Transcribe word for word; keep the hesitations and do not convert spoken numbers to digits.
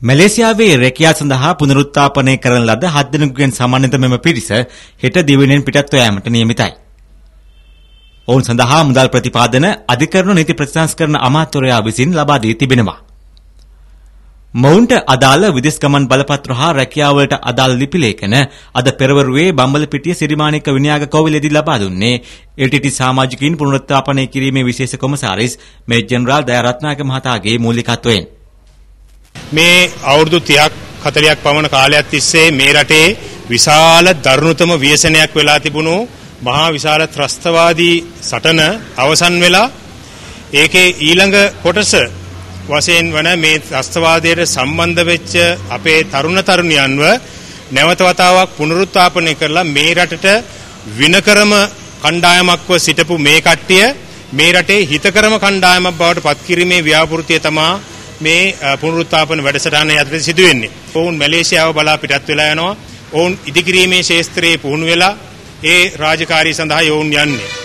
මැලේසියාවේ රැකියාව සඳහා පුනරුත්ථාපනය කරන ලද හත් දෙනෙකුගෙන් සමන්විත මෙම පිරිස හෙට දිවයිනෙන් පිටත්ව යාමට නියමිතයි. ඔවුන් සඳහා මුදල් ප්‍රතිපාදන අධිකරණ නීති ප්‍රතිසංස්කරණ අමාත්‍යවරයා විසින් ලබා දී තිබෙනවා. මොවුන්ට අදාළ විදේශ ගමන් බලපත්‍ර හා රැකියාවලට අදාළ ලිපි ලේඛන අද පෙරවරුවේ බම්බලපිටිය සිරිමාණික විනයාග කෝවිලේදී ලබා දුන්නේ එල් ටී ටී සමාජිකයින් පුනරුත්ථාපනය කිරීමේ විශේෂ කොමසාරිස් මේජර් ජෙනරාල් දයාරත්නායක මහතාගේ මූලිකත්වයෙන් මේ අවුරුදු තිහක් හතළිහක් පමණ කාලයක් තිස්සේ මේ රටේ විශාල දරුණුතම ව්‍යසනයක් වෙලා තිබුණු මහා විශාල ත්‍රස්තවාදී සටන අවසන් වෙලා ඒකේ ඊළඟ කොටස වශයෙන් වන මේ ත්‍රස්තවාදයට සම්බන්ධ වෙච්ච අපේ තරුණ තරුණියන්ව නැවත වතාවක් පුනරුත්ථාපනය කරලා මේ රටට විනකරම කණ්ඩායමක්ව සිටපු මේ කට්ටිය මේ රටේ හිතකරම කණ්ඩායමක් බවට පත්කිරීමේ ව්‍යාපෘතිය තමා මේ පුනරුත්ථාපන වැඩසටහන යටතේ සිදු වෙන්නේ. ඔවුන් මැලේසියාව බලා පිටත් වෙලා යනවා. ඔවුන් ඉදිකිරීමේ ශාස්ත්‍රයේ පුහුණු වෙලා ඒ රාජකාරී සඳහා යොවුන් යන්නේ.